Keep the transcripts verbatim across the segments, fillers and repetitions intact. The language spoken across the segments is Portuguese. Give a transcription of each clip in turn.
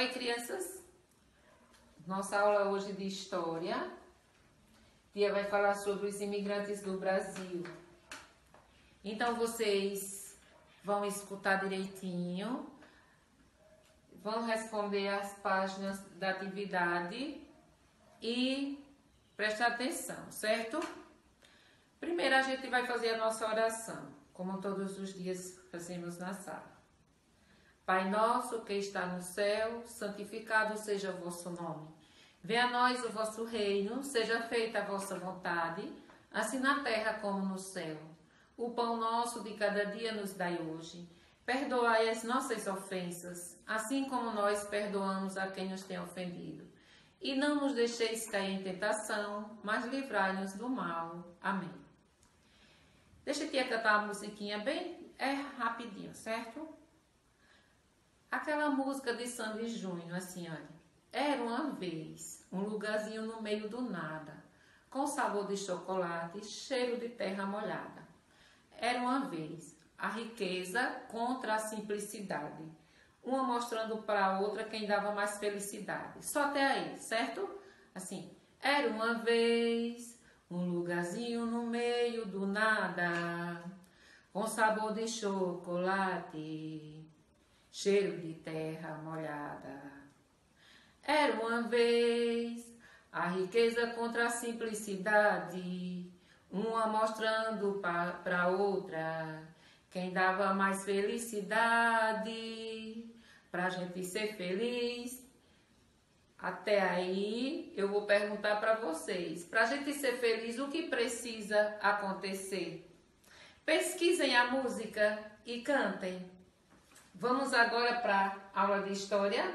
Oi, crianças! Nossa aula hoje de História. Tia vai falar sobre os imigrantes do Brasil. Então, vocês vão escutar direitinho, vão responder as páginas da atividade e prestar atenção, certo? Primeiro, a gente vai fazer a nossa oração, como todos os dias fazemos na sala. Pai nosso que está no céu, santificado seja o vosso nome. Venha a nós o vosso reino, seja feita a vossa vontade, assim na terra como no céu. O pão nosso de cada dia nos dai hoje. Perdoai as nossas ofensas, assim como nós perdoamos a quem nos tem ofendido. E não nos deixeis cair em tentação, mas livrai-nos do mal. Amém. Deixa a tia cantar uma musiquinha bem é rapidinho, certo? Aquela música de Sandy Júnior, assim, olha. Era uma vez um lugarzinho no meio do nada, com sabor de chocolate, cheiro de terra molhada. Era uma vez a riqueza contra a simplicidade, uma mostrando para a outra quem dava mais felicidade. Só até aí, certo? Assim, era uma vez um lugarzinho no meio do nada, com sabor de chocolate, cheiro de terra molhada. Era uma vez a riqueza contra a simplicidade, uma mostrando para outra quem dava mais felicidade, para a gente ser feliz. Até aí eu vou perguntar para vocês, para a gente ser feliz, o que precisa acontecer? Pesquisem a música e cantem. Vamos agora para a aula de História?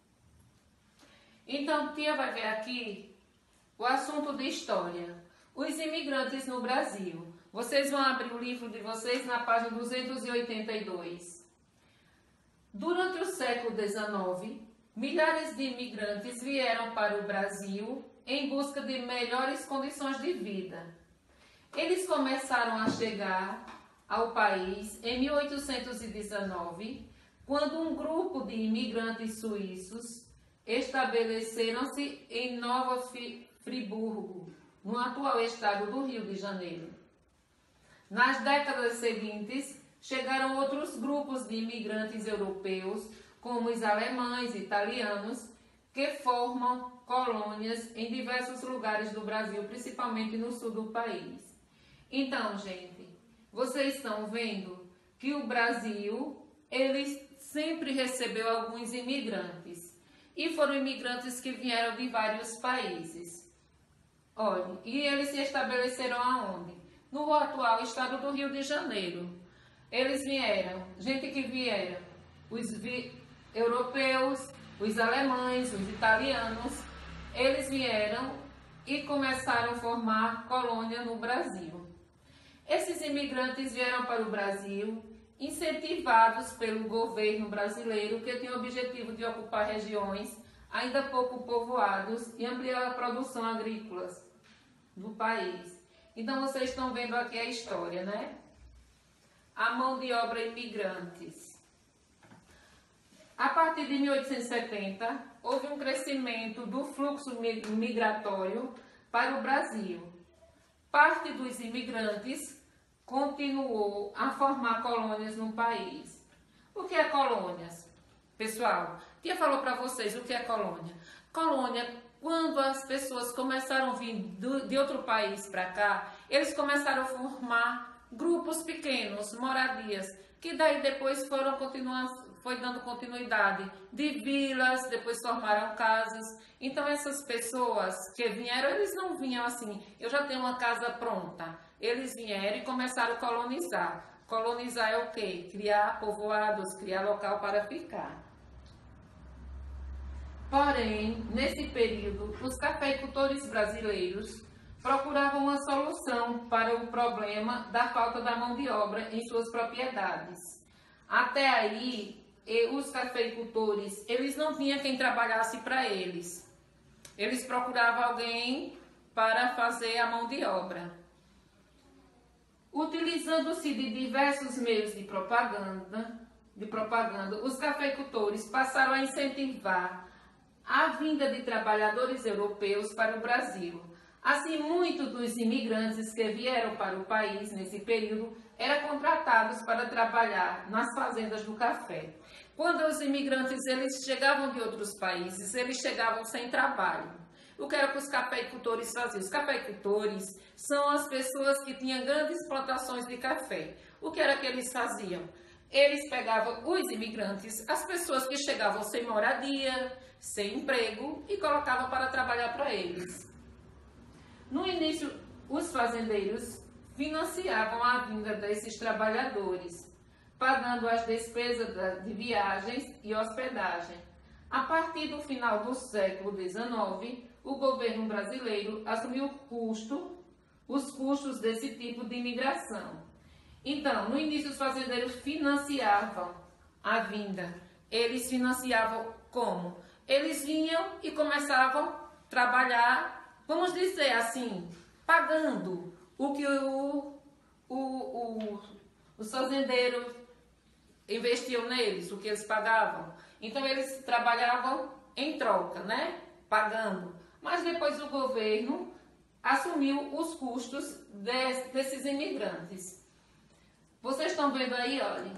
Então, tia vai ver aqui o assunto de História. Os imigrantes no Brasil. Vocês vão abrir o livro de vocês na página duzentos e oitenta e dois. Durante o século dezenove, milhares de imigrantes vieram para o Brasil em busca de melhores condições de vida. Eles começaram a chegar ao país em mil oitocentos e dezenove, quando um grupo de imigrantes suíços estabeleceram-se em Nova Friburgo, no atual estado do Rio de Janeiro. Nas décadas seguintes, chegaram outros grupos de imigrantes europeus, como os alemães e italianos, que formam colônias em diversos lugares do Brasil, principalmente no sul do país. Então, gente, vocês estão vendo que o Brasil, ele sempre recebeu alguns imigrantes. E foram imigrantes que vieram de vários países. Olha, e eles se estabeleceram aonde? No atual estado do Rio de Janeiro. Eles vieram, gente que vieram, os vi, europeus, os alemães, os italianos, eles vieram e começaram a formar colônia no Brasil. Esses imigrantes vieram para o Brasil incentivados pelo governo brasileiro, que tinha o objetivo de ocupar regiões ainda pouco povoadas e ampliar a produção agrícola do país. Então, vocês estão vendo aqui a história, né? A mão de obra imigrantes. A partir de mil oitocentos e setenta, houve um crescimento do fluxo migratório para o Brasil. Parte dos imigrantes continuou a formar colônias no país. O que é colônias? Pessoal, tia falou para vocês o que é colônia. Colônia, quando as pessoas começaram a vir do, de outro país para cá, eles começaram a formar grupos pequenos, moradias, que daí depois foram continuando, foi dando continuidade de vilas, depois formaram casas. Então essas pessoas que vieram, eles não vinham assim, eu já tenho uma casa pronta. Eles vieram e começaram a colonizar. Colonizar é o quê? Criar povoados, criar local para ficar. Porém, nesse período, os cafeicultores brasileiros procuravam uma solução para o problema da falta da mão de obra em suas propriedades. Até aí, os cafeicultores, eles não tinham quem trabalhasse para eles. Eles procuravam alguém para fazer a mão de obra. Utilizando-se de diversos meios de propaganda, de propaganda, os cafeicultores passaram a incentivar a vinda de trabalhadores europeus para o Brasil. Assim, muitos dos imigrantes que vieram para o país nesse período eram contratados para trabalhar nas fazendas do café. Quando os imigrantes eles chegavam de outros países, eles chegavam sem trabalho. O que era que os cafeicultores faziam? Os cafeicultores são as pessoas que tinham grandes plantações de café. O que era que eles faziam? Eles pegavam os imigrantes, as pessoas que chegavam sem moradia, sem emprego, e colocavam para trabalhar para eles. No início, os fazendeiros financiavam a vinda desses trabalhadores, pagando as despesas de viagens e hospedagem. A partir do final do século dezenove, o governo brasileiro assumiu o custo, os custos desse tipo de imigração. Então, no início, os fazendeiros financiavam a vinda. Eles financiavam como? Eles vinham e começavam a trabalhar, vamos dizer assim, pagando o que o, o, o, os fazendeiros investiam neles, o que eles pagavam. Então, eles trabalhavam em troca, né? Pagando. Mas depois o governo assumiu os custos de, desses imigrantes. Vocês estão vendo aí, olhem,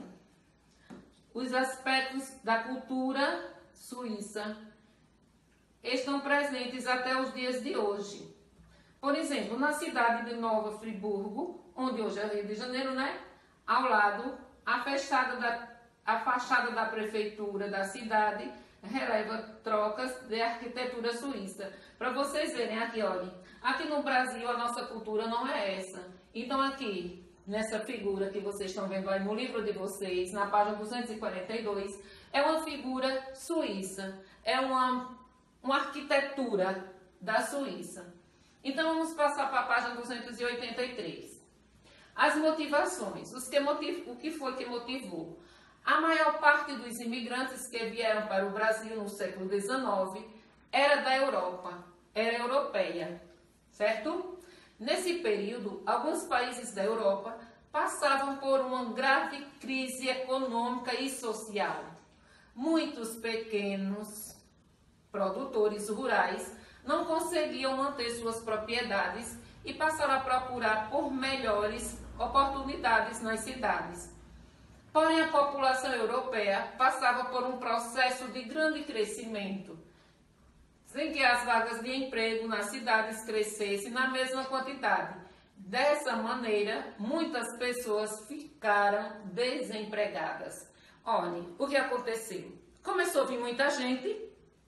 os aspectos da cultura suíça estão presentes até os dias de hoje. Por exemplo, na cidade de Nova Friburgo, onde hoje é Rio de Janeiro, né? Ao lado, a fachada da, a fachada da prefeitura da cidade releva trocas de arquitetura suíça. Para vocês verem aqui, olhem, aqui no Brasil a nossa cultura não é essa. Então aqui, nessa figura que vocês estão vendo aí no livro de vocês, na página duzentos e quarenta e dois, é uma figura suíça, é uma, uma arquitetura da Suíça. Então vamos passar para a página duzentos e oitenta e três. As motivações, os que motiv... o que foi que motivou? A maior parte dos imigrantes que vieram para o Brasil no século dezenove era da Europa, era europeia, certo? Nesse período, alguns países da Europa passavam por uma grave crise econômica e social. Muitos pequenos produtores rurais não conseguiam manter suas propriedades e passaram a procurar por melhores oportunidades nas cidades. Porém, a população europeia passava por um processo de grande crescimento, sem que as vagas de emprego nas cidades crescessem na mesma quantidade. Dessa maneira, muitas pessoas ficaram desempregadas. Olhem, o que aconteceu? Começou a vir muita gente,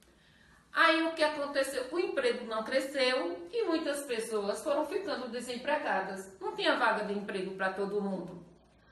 aí o que aconteceu? O emprego não cresceu e muitas pessoas foram ficando desempregadas. Não tinha vaga de emprego para todo mundo.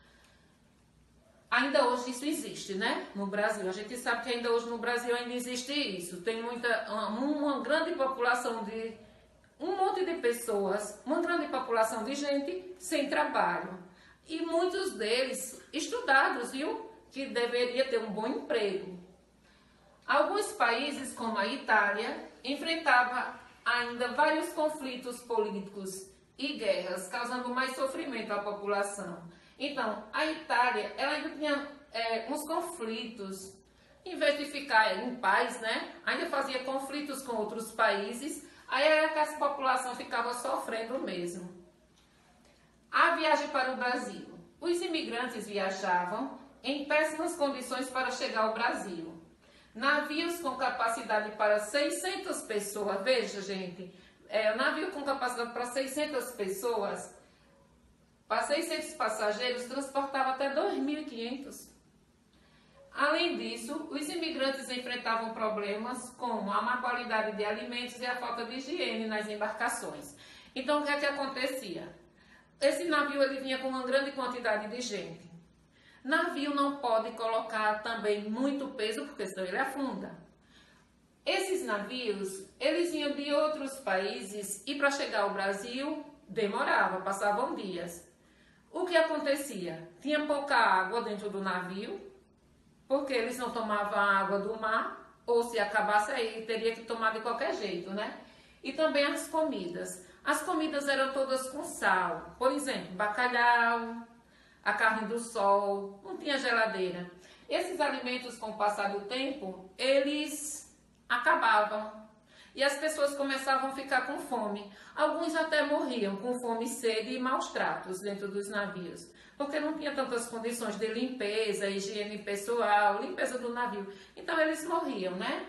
Ainda hoje isso existe, né? No Brasil. A gente sabe que ainda hoje no Brasil ainda existe isso. Tem muita, uma, uma grande população de... um monte de pessoas, uma grande população de gente sem trabalho. E muitos deles estudados, viu? Que deveria ter um bom emprego. Alguns países, como a Itália, enfrentavam ainda vários conflitos políticos e guerras, causando mais sofrimento à população. Então, a Itália, ela ainda tinha é, uns conflitos, em vez de ficar em paz, né? Ainda fazia conflitos com outros países, aí era que a população ficava sofrendo mesmo. A viagem para o Brasil. Os imigrantes viajavam em péssimas condições para chegar ao Brasil. Navios com capacidade para seiscentas pessoas, veja gente, é, navio com capacidade para seiscentas pessoas, para seiscentos passageiros, transportava até dois mil e quinhentos. Além disso, os imigrantes enfrentavam problemas como a má qualidade de alimentos e a falta de higiene nas embarcações. Então, o que é que acontecia? Esse navio ele vinha com uma grande quantidade de gente. Navio não pode colocar também muito peso, porque senão ele afunda. Esses navios, eles vinham de outros países e para chegar ao Brasil demorava, passavam dias. O que acontecia? Tinha pouca água dentro do navio, porque eles não tomavam a água do mar, ou se acabasse aí, teria que tomar de qualquer jeito, né? E também as comidas. As comidas eram todas com sal. Por exemplo, bacalhau, a carne do sol, não tinha geladeira. Esses alimentos, com o passar do tempo, eles acabavam. E as pessoas começavam a ficar com fome. Alguns até morriam com fome, sede e maus tratos dentro dos navios. Porque não tinha tantas condições de limpeza, higiene pessoal, limpeza do navio. Então eles morriam, né?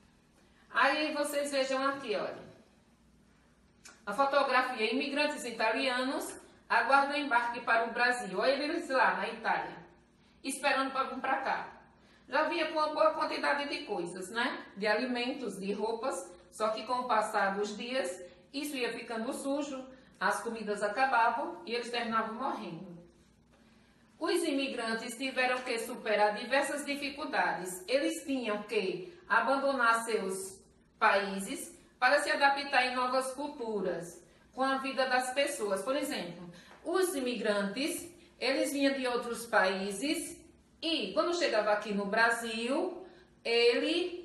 Aí vocês vejam aqui, olha. A fotografia: imigrantes italianos aguardam embarque para o Brasil. Olha eles lá na Itália, esperando para vir para cá. Já vinha com uma boa quantidade de coisas, né? De alimentos, de roupas. Só que com o passar dos dias, isso ia ficando sujo, as comidas acabavam e eles terminavam morrendo. Os imigrantes tiveram que superar diversas dificuldades. Eles tinham que abandonar seus países para se adaptar em novas culturas, com a vida das pessoas. Por exemplo, os imigrantes, eles vinham de outros países e, quando chegava aqui no Brasil, ele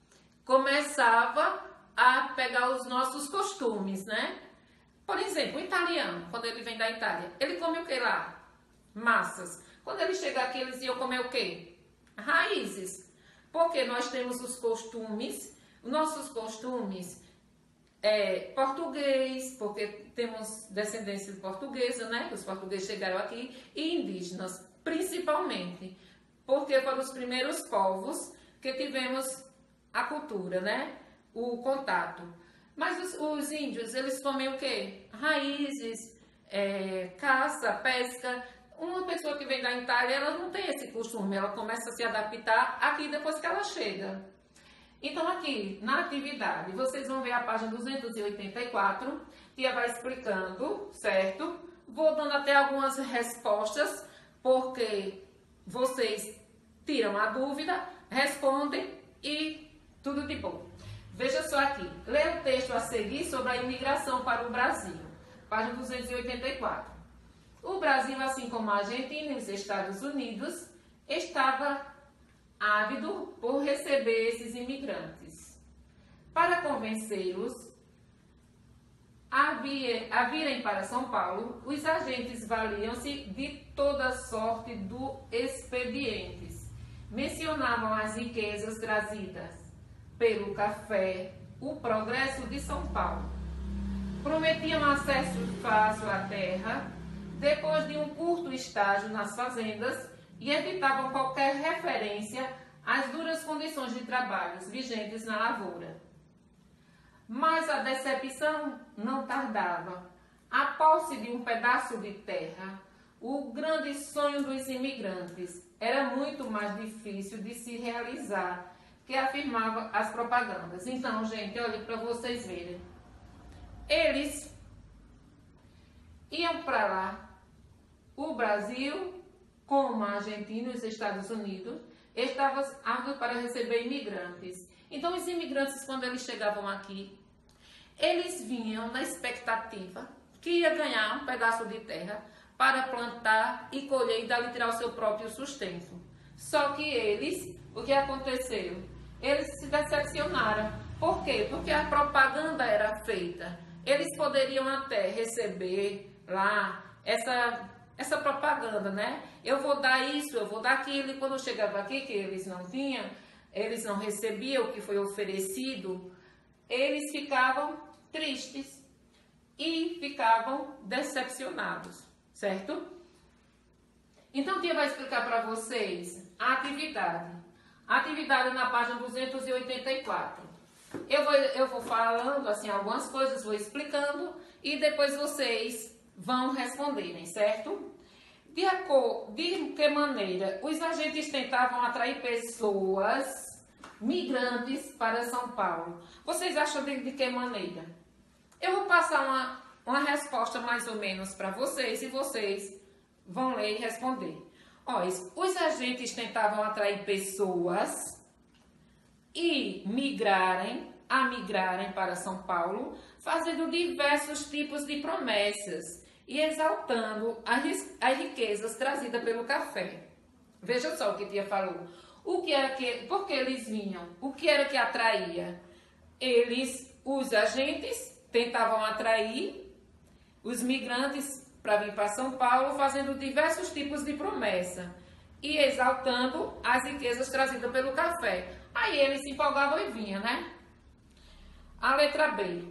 começava a pegar os nossos costumes, né? Por exemplo, o italiano, quando ele vem da Itália, ele come o que lá? Massas. Quando ele chega aqui, eles iam comer o quê? Raízes. Porque nós temos os costumes, nossos costumes é português, porque temos descendência portuguesa, né? Os portugueses chegaram aqui, e indígenas, principalmente, porque foram os primeiros povos que tivemos a cultura, né? O contato. Mas os, os índios, eles comem o quê? Raízes, é, caça, pesca. Uma pessoa que vem da Itália, ela não tem esse costume, ela começa a se adaptar aqui depois que ela chega. Então aqui, na atividade, vocês vão ver a página duzentos e oitenta e quatro, tia vai explicando, certo? Vou dando até algumas respostas, porque vocês tiram a dúvida, respondem e tudo de bom. Veja só aqui, lê o texto a seguir sobre a imigração para o Brasil, página duzentos e oitenta e quatro. O Brasil, assim como a Argentina e os Estados Unidos, estava ávido por receber esses imigrantes. Para convencê-los a, vir, a virem para São Paulo, os agentes valiam-se de toda sorte de expedientes. Mencionavam as riquezas trazidas pelo café, o progresso de São Paulo. Prometiam acesso fácil à terra, depois de um curto estágio nas fazendas, e evitavam qualquer referência às duras condições de trabalho vigentes na lavoura. Mas a decepção não tardava. A posse de um pedaço de terra, o grande sonho dos imigrantes, era muito mais difícil de se realizar, que afirmava as propagandas. Então, gente, olha para vocês verem. Eles iam para lá. O Brasil, como a Argentina e os Estados Unidos, estavam ávidos para receber imigrantes. Então, os imigrantes, quando eles chegavam aqui, eles vinham na expectativa que ia ganhar um pedaço de terra para plantar e colher e dali tirar o seu próprio sustento. Só que eles, o que aconteceu? Eles se decepcionaram. Por quê? Porque a propaganda era feita. Eles poderiam até receber lá essa, essa propaganda, né? Eu vou dar isso, eu vou dar aquilo. E quando chegava aqui, que eles não tinham, eles não recebiam o que foi oferecido, eles ficavam tristes e ficavam decepcionados, certo? Então, tia vai explicar para vocês a atividade. A atividade na página duzentos e oitenta e quatro. Eu vou, eu vou falando assim algumas coisas, vou explicando e depois vocês vão responderem, certo? De, acordo, de que maneira os agentes tentavam atrair pessoas migrantes para São Paulo? Vocês acham de, de que maneira? Eu vou passar uma, uma resposta mais ou menos para vocês e vocês vão ler e responder. Olha, os agentes tentavam atrair pessoas e migrarem, a migrarem para São Paulo, fazendo diversos tipos de promessas e exaltando as riquezas trazidas pelo café. Veja só o que tia falou. O que era que, por que eles vinham? O que era que atraía? Eles, os agentes, tentavam atrair os migrantes para vir para São Paulo, fazendo diversos tipos de promessa. e exaltando as riquezas trazidas pelo café. Aí ele se empolgava e vinha, né? A letra B.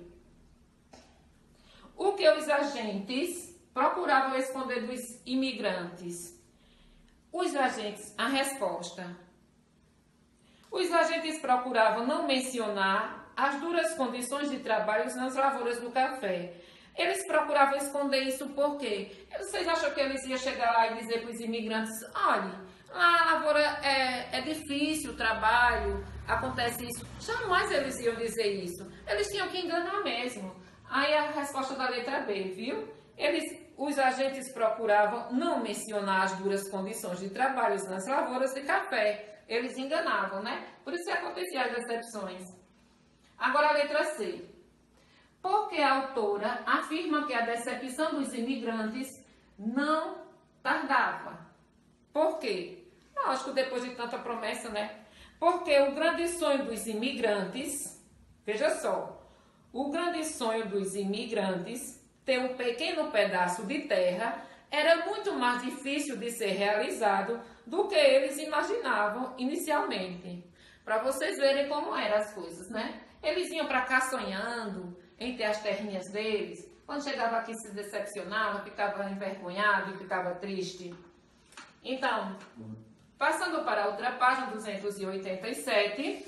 O que os agentes procuravam esconder dos imigrantes? Os agentes, a resposta. Os agentes procuravam não mencionar as duras condições de trabalho nas lavouras do café. Eles procuravam esconder isso por quê? Vocês acham que eles iam chegar lá e dizer para os imigrantes, olha, lá a lavoura é, é difícil o trabalho, acontece isso. Jamais eles iam dizer isso. Eles tinham que enganar mesmo. Aí a resposta da letra B, viu? Eles, os agentes procuravam não mencionar as duras condições de trabalho nas lavouras de café. Eles enganavam, né? Por isso que aconteciam as decepções. Agora a letra C. Porque a autora afirma que a decepção dos imigrantes não tardava. Por quê? Lógico, depois de tanta promessa, né? Porque o grande sonho dos imigrantes, veja só, o grande sonho dos imigrantes, ter um pequeno pedaço de terra, era muito mais difícil de ser realizado do que eles imaginavam inicialmente. Para vocês verem como eram as coisas, né? Eles iam para cá sonhando, entre as terrinhas deles. Quando chegava aqui se decepcionava, ficava envergonhado, ficava triste. Então, passando para a outra página, duzentos e oitenta e sete,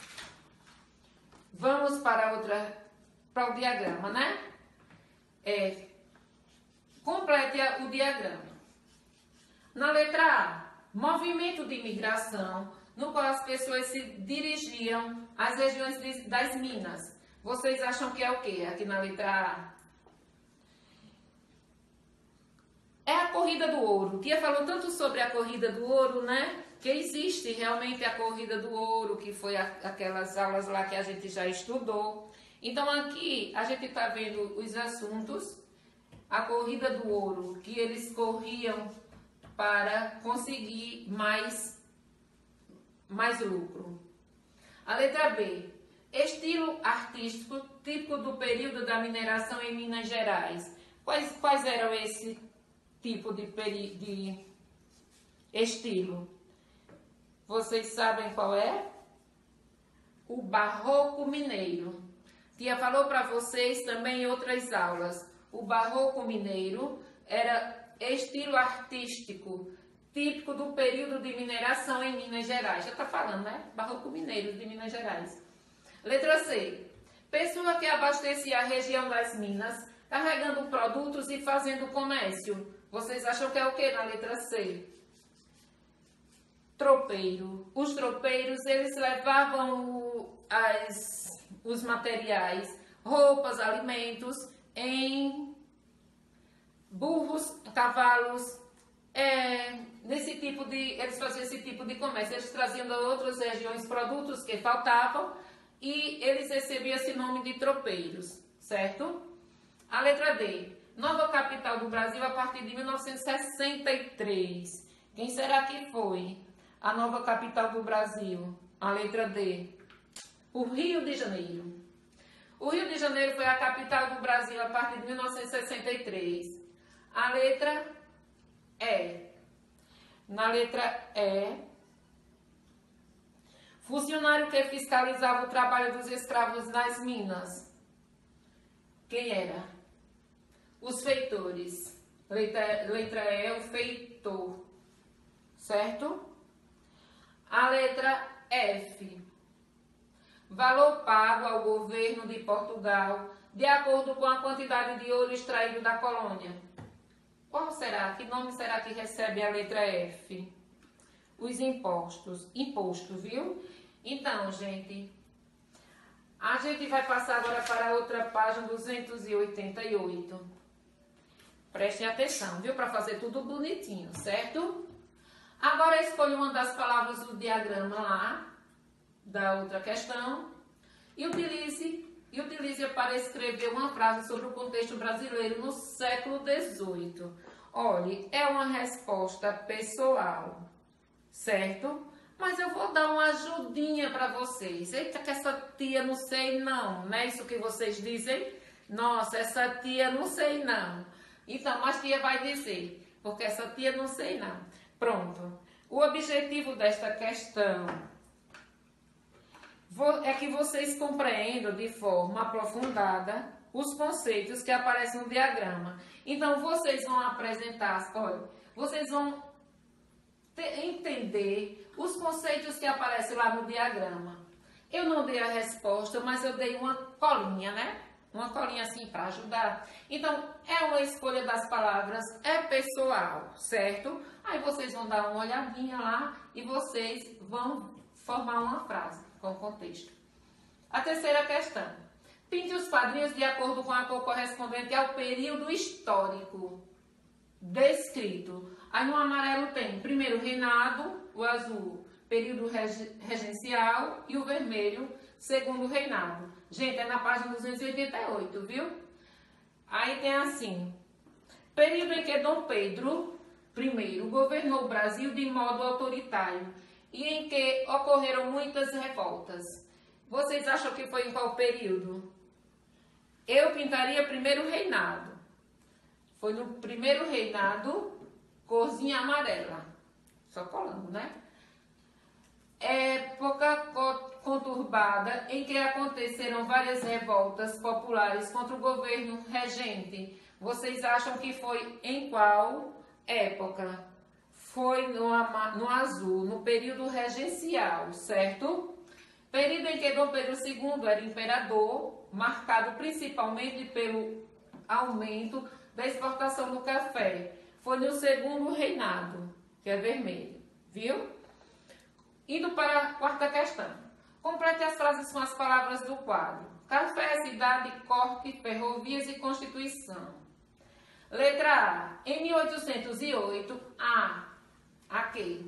vamos para outra, para o diagrama, né? É, complete o diagrama. Na letra A, movimento de imigração, no qual as pessoas se dirigiam às regiões de, das minas. Vocês acham que é o quê? Aqui na letra A. É a corrida do ouro. Tia falou tanto sobre a corrida do ouro, né? Que existe realmente a corrida do ouro, que foi a, aquelas aulas lá que a gente já estudou. Então aqui a gente está vendo os assuntos. A corrida do ouro, que eles corriam para conseguir mais, mais lucro. A letra B. Estilo artístico típico do período da mineração em Minas Gerais. Quais, quais eram esse tipo de, peri, de estilo? Vocês sabem qual é? O barroco mineiro. Tia falou para vocês também em outras aulas. O barroco mineiro era estilo artístico típico do período de mineração em Minas Gerais. Já está falando, né? Barroco mineiro de Minas Gerais. Letra C. Pessoa que abastecia a região das minas, carregando produtos e fazendo comércio. Vocês acham que é o que na letra C? Tropeiro. Os tropeiros, eles levavam o, as, os materiais, roupas, alimentos, em burros, cavalos, é, nesse tipo de, eles faziam esse tipo de comércio. Eles traziam de outras regiões produtos que faltavam e eles recebiam esse nome de tropeiros, certo? A letra D. Nova capital do Brasil a partir de mil novecentos e sessenta e três. Quem será que foi a nova capital do Brasil? A letra D. O Rio de Janeiro. O Rio de Janeiro foi a capital do Brasil a partir de mil novecentos e sessenta e três. A letra E. Na letra E, funcionário que fiscalizava o trabalho dos escravos nas minas. Quem era? Os feitores. Letra, letra E, o feitor. Certo? A letra F. Valor pago ao governo de Portugal de acordo com a quantidade de ouro extraído da colônia. Qual será? Que nome será que recebe a letra F? Os impostos. Imposto, viu? Então, gente, a gente vai passar agora para a outra página, duzentos e oitenta e oito. Prestem atenção, viu? Para fazer tudo bonitinho, certo? Agora escolha uma das palavras do diagrama lá, da outra questão, e utilize, e utilize para escrever uma frase sobre o contexto brasileiro no século dezoito. Olhe, é uma resposta pessoal, certo? Mas eu vou dar uma ajudinha para vocês. Eita, que essa tia não sei não, não é isso que vocês dizem? Nossa, essa tia não sei não. Então, mas tia vai dizer, porque essa tia não sei não. Pronto. O objetivo desta questão é que vocês compreendam de forma aprofundada os conceitos que aparecem no diagrama. Então, vocês vão apresentar, olha, vocês vão ter, entender os conceitos que aparecem lá no diagrama. Eu não dei a resposta, mas eu dei uma colinha, né? Uma colinha assim para ajudar. Então, é uma escolha das palavras, é pessoal, certo? Aí vocês vão dar uma olhadinha lá e vocês vão formar uma frase com contexto. A terceira questão. Pinte os quadrinhos de acordo com a cor correspondente ao período histórico descrito. Aí no amarelo tem primeiro reinado, o azul período regencial e o vermelho segundo reinado. Gente, é na página duzentos e oitenta e oito, viu? Aí tem assim, período em que Dom Pedro I governou o Brasil de modo autoritário e em que ocorreram muitas revoltas. Vocês acham que foi em qual período? Eu pintaria primeiro reinado. Foi no primeiro reinado, corzinha amarela. Só colando, né? Época conturbada em que aconteceram várias revoltas populares contra o governo regente. Vocês acham que foi em qual época? Foi no, no azul, no período regencial, certo? Período em que Dom Pedro segundo era imperador, marcado principalmente pelo aumento da exportação do café. Foi no segundo reinado, que é vermelho, viu? Indo para a quarta questão. Complete as frases com as palavras do quadro. Café, cidade, corte, ferrovias e Constituição. Letra A. Em mil oitocentos e oito, A. A quê?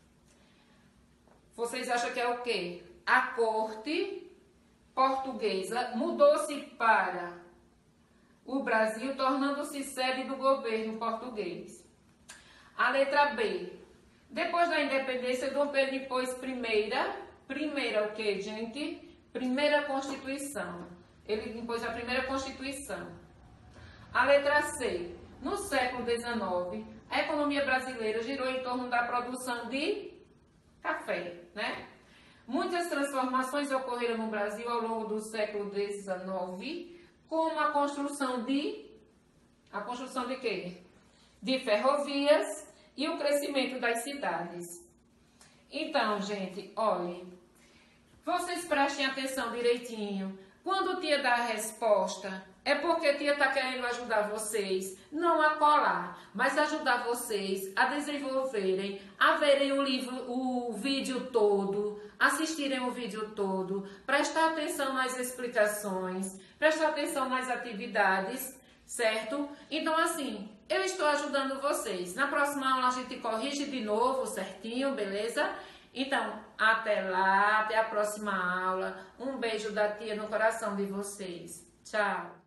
Vocês acham que é o quê? A corte portuguesa mudou-se para o Brasil, tornando-se sede do governo português. A letra B. Depois da independência, Dom Pedro impôs primeira, primeira o que, gente? Primeira Constituição. Ele impôs a primeira Constituição. A letra C. No século dezenove, a economia brasileira girou em torno da produção de café, né? Muitas transformações ocorreram no Brasil ao longo do século dezenove, como a construção de... A construção de quê? De ferrovias e o crescimento das cidades. Então, gente, olhem, vocês prestem atenção direitinho. Quando tia dá a resposta, é porque tia está querendo ajudar vocês, não a colar, mas ajudar vocês a desenvolverem, a verem o livro, o vídeo todo, assistirem o vídeo todo, prestar atenção nas explicações, prestar atenção nas atividades, certo? Então, assim, eu estou ajudando vocês. Na próxima aula a gente corrige de novo certinho, beleza? Então, até lá, até a próxima aula. Um beijo da tia no coração de vocês. Tchau!